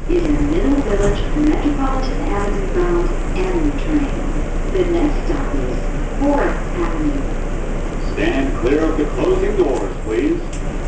is in Middle Village Metropolitan Avenue bound and train. The next stop is 4th Avenue. Stand clear of the closing doors, please.